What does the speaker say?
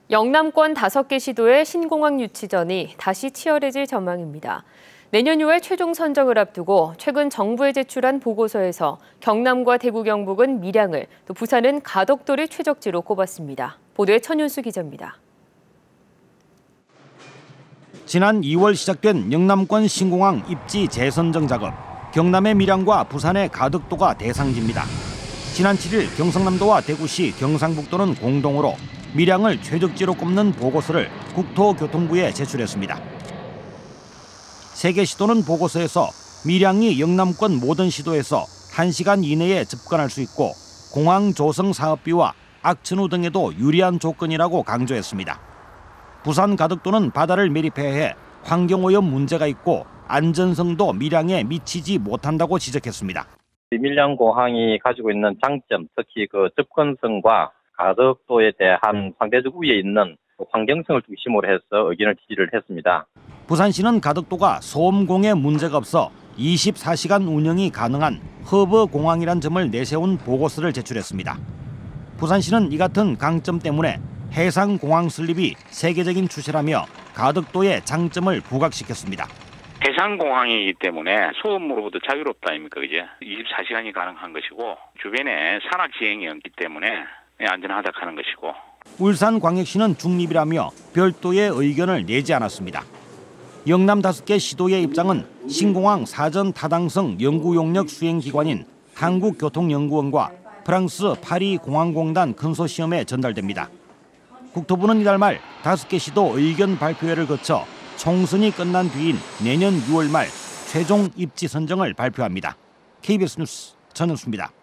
영남권 5개 시도의 신공항 유치전이 다시 치열해질 전망입니다. 내년 6월 최종 선정을 앞두고 최근 정부에 제출한 보고서에서 경남과 대구 경북은 밀양을, 또 부산은 가덕도를 최적지로 꼽았습니다. 보도에 천윤수 기자입니다. 지난 2월 시작된 영남권 신공항 입지 재선정 작업. 경남의 밀양과 부산의 가덕도가 대상지입니다. 지난 7일 경상남도와 대구시, 경상북도는 공동으로 밀양을 최적지로 꼽는 보고서를 국토교통부에 제출했습니다. 3개 시도는 보고서에서 밀양이 영남권 모든 시도에서 1시간 이내에 접근할 수 있고 공항 조성 사업비와 악천후 등에도 유리한 조건이라고 강조했습니다. 부산 가덕도는 바다를 매립해야 해 환경오염 문제가 있고 안전성도 밀양에 미치지 못한다고 지적했습니다. 밀양공항이 가지고 있는 장점, 특히 접근성과 가덕도에 대한 상대적 우위에 있는 환경성을 중심으로 해서 의견을 지지를 했습니다. 부산시는 가덕도가 소음공해 문제가 없어 24시간 운영이 가능한 허브 공항이란 점을 내세운 보고서를 제출했습니다. 부산시는 이 같은 강점 때문에 해상공항 설립이 세계적인 추세라며 가덕도의 장점을 부각시켰습니다. 해상공항이기 때문에 소음으로부터 자유롭다 아닙니까, 그제? 24시간이 가능한 것이고 주변에 산악지형이 없기 때문에 안전하다 하는 것이고. 울산광역시는 중립이라며 별도의 의견을 내지 않았습니다. 영남 5개 시도의 입장은 신공항 사전 타당성 연구 용역 수행기관인 한국교통연구원과 프랑스 파리 공항공단 컨소시엄에 전달됩니다. 국토부는 이달 말 5개 시도 의견 발표회를 거쳐 총선이 끝난 뒤인 내년 6월 말 최종 입지 선정을 발표합니다. KBS 뉴스 전현수입니다.